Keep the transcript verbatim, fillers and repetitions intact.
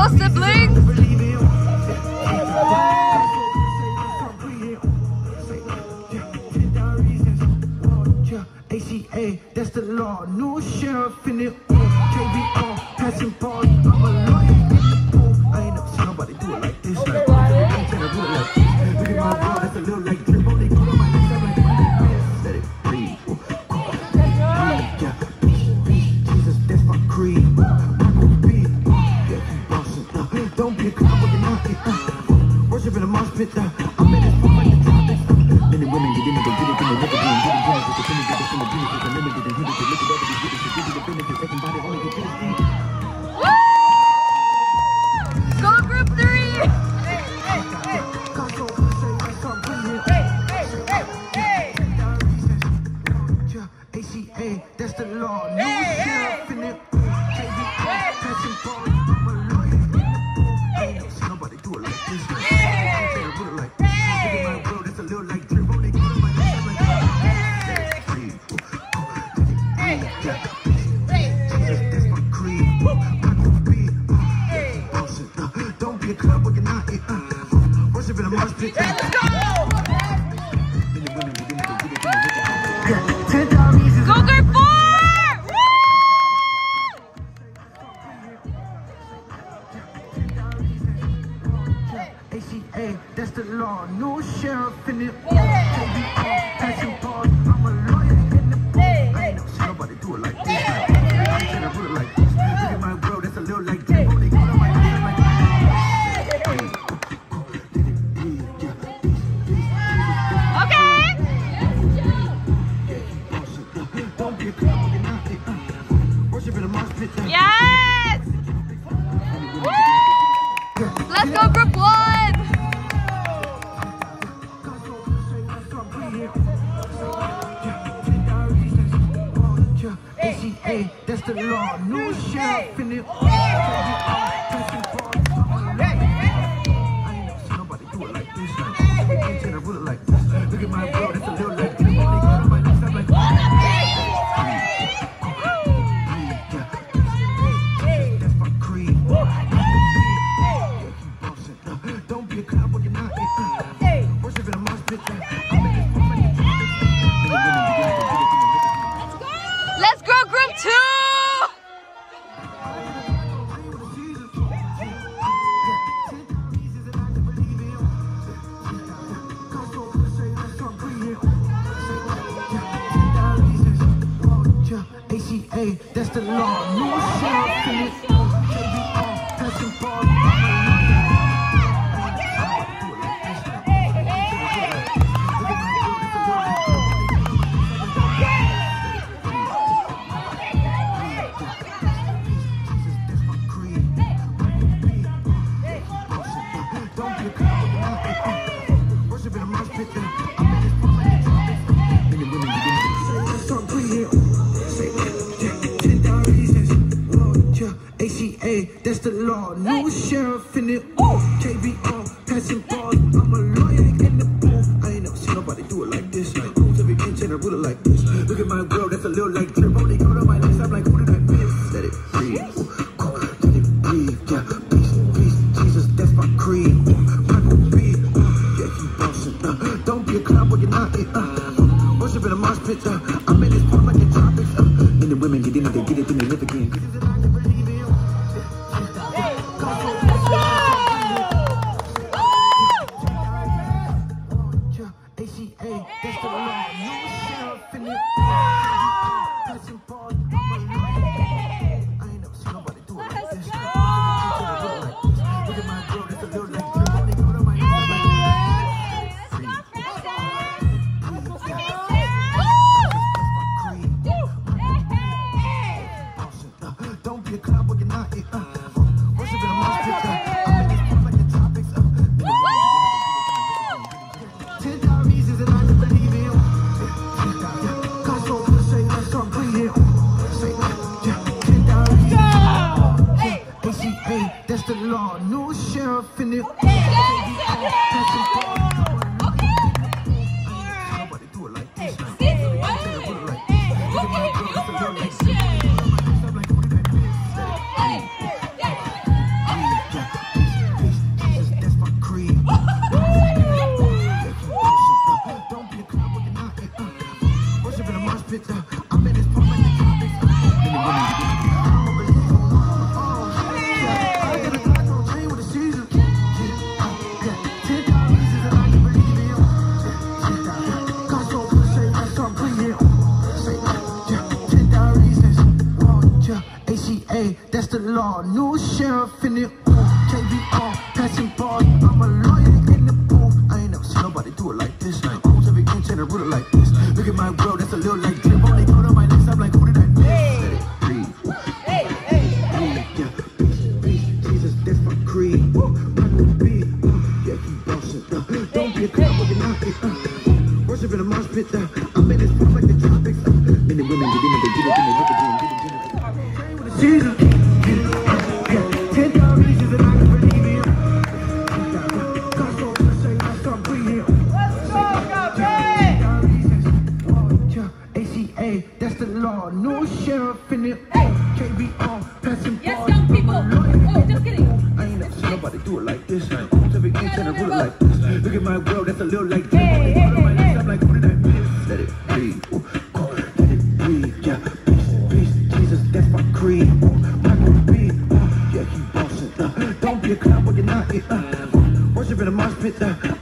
go, siblings! A C A, that's the law. New sheriff in it. K B R, passing balls. I'm a lawyer in the pool. I ain't never seen nobody do it like this. Like, I ain't trying to do it like this. Look at my ball, that's a little like drip. Only go to my next time like let it breathe. Jesus, that's my creed. Don't be a clown with your mouth. Worship in a mosh pit. I'm in this moment like the tropics. Men and women get in it, they get it, then they look at me and get it, get it, get it, get it, get it, get it, get it, limited and hit it, look at everything, get it, get it, get it, get it, everybody only get this deep. Go group three! A C A, that's the law. No sheriff in it. K B R, passing balls. I'm a lawyer in the pool. I ain't never seen nobody do it like this. I ain't trying to do it like this. Look at my world, it's a little like drip. Only go to my next time like that's my creed. Don't be a club with your knot. Worship in a mosh pit. Let's go! Go group four! A C A, that's the law. No sheriff in it. K B R, passing balls. I'm a lawyer in the pool. I ain't never seen nobody do it like this. I ain't trying to do it like this. Look at my world, that's a little like drip. Only go to my next like don't be a club with your knot. Worship in a mosh pit. Yes! Woo! Let's go group one! A C A, that's the law. No sheriff in it. I ain't never seen nobody do it like this. I ain't trying to do it like this. Look at my world, it's a little like this. Only go to my next time like that's my creed. Don't be a clown when you're not. Worship in a mosh pit. Let's go group two! A C A, that's the law. No sheriff in it. K B R, passing balls. A C A, that's the law. No sheriff in it. K B R, passing balls. I'm a lawyer in the pool. I ain't never seen nobody do it like this. Like rules every inch and I rule it like this. Look at my world, that's a little like drip. Only go to my next, I'm like, who did I miss? Let it breathe. Let it breathe. Yeah, peace, peace. Jesus, that's my creed. Michael B. Yeah, he bossing. Don't be a clown when you're not. Worship in a mosh pit. I'm in this part like the tropics. Men and women get in it, they get it, then they live again. A C A, that's the law. No sheriff in it. Passing balls. I'm a lawyer. I ain't never seen nobody do it like this. Look at my girl, that's a little like drip. Only go to my next like don't be a clown when you're not. Worship in a mosh pit. I'm in this part like the tropics. Ten thousand reasons that I can believe in. Cause so say that's some breathing. Say pit. Uh, I'm in this pump like the tropics. Uh, many women get in the I don't believe on love. Oh, yeah. I got a Glock on chain with a season. Yeah, uh, yeah. ten thousand reasons and I can believe it. Yeah, God so pussy, that's all clean. Say, yeah, ten thousand reasons. Oh, yeah. A C A, that's the law. New sheriff in the ooh. K B R, passing bars. I'm a lawyer in the booth. I ain't never seen nobody do it like this. Like, almost every inch and a ruler like this. Look at my world, that's a little like drip. Only go to my next, I'm like, who did I miss? Let it breathe. Hey, hey, hey. Yeah, peace, peace, Jesus, that's my creed. Woo, I can be, yeah, keep bossing. Uh, don't be a clown, but you're not it. Uh, worship in a mosh pit. Uh, I'm in this pump like the tropics. Uh, men and women get in it, they get it, then they rip it, then get it, get it. With a season. Yeah, ten thousand reasons and I can believe it. God so pussy, that's all clean. A C A, that's the law. No sheriff in it. K B R, passing bars. Yes, young people. Oh, just kidding. I ain't never seen nobody do it like this. Almost every inch and a ruler like this. Look at my world, that's a little like this. Hey, hey, hey, hey. I'm like, who did I miss? Let it breathe. Ooh, oh, let it breathe. Yeah, peace, peace, Jesus, that's my creed. Ooh, I can be, uh, yeah, keep bossing. Uh, don't be a clown, but you're not it. Uh, worship in a mosh pit. Uh,